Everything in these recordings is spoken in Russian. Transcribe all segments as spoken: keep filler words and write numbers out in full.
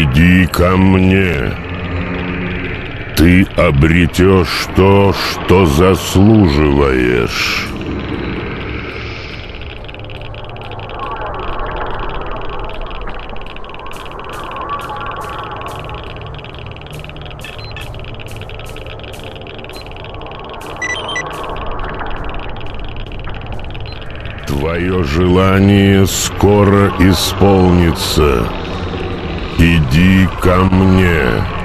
Иди ко мне. Ты обретешь то, что заслуживаешь. Твое желание скоро исполнится. Иди ко мне.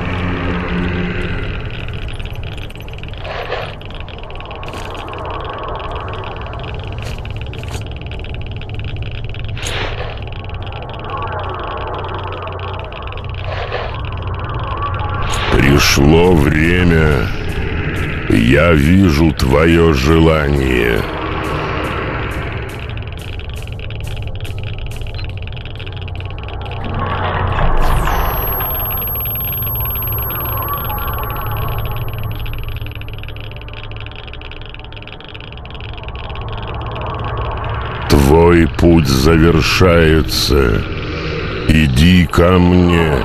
Пришло время. Я вижу твое желание. Твой путь завершается. Иди ко мне.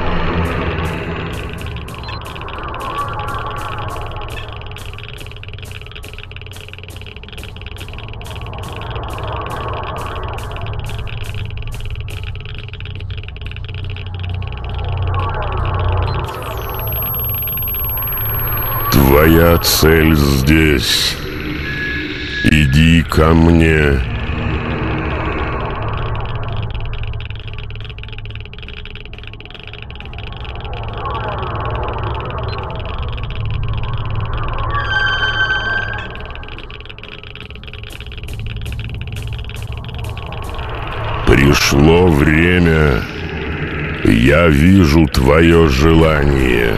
Твоя цель здесь. Иди ко мне. Пришло время. Я вижу твое желание.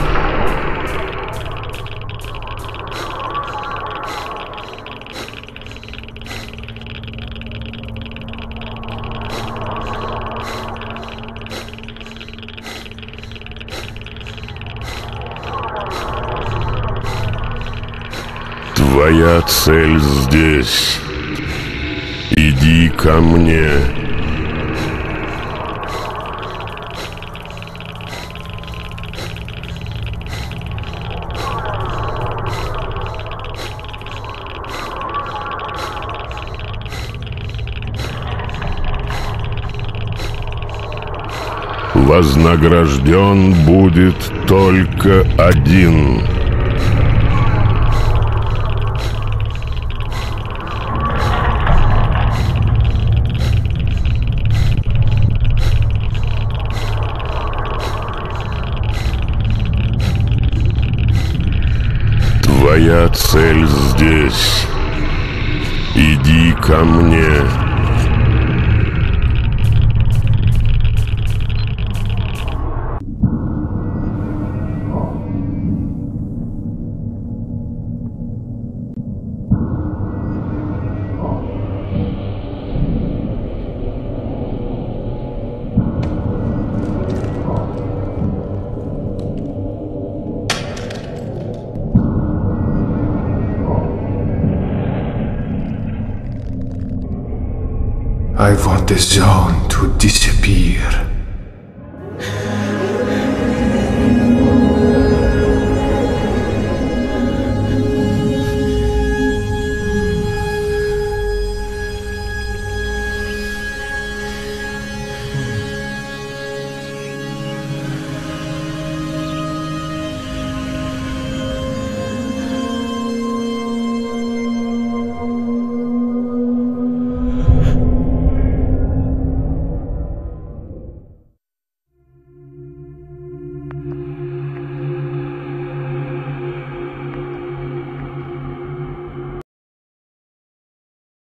Твоя цель здесь. Иди ко мне. Вознагражден будет только один. Твоя цель здесь. Иди ко мне. I want the zone to disappear.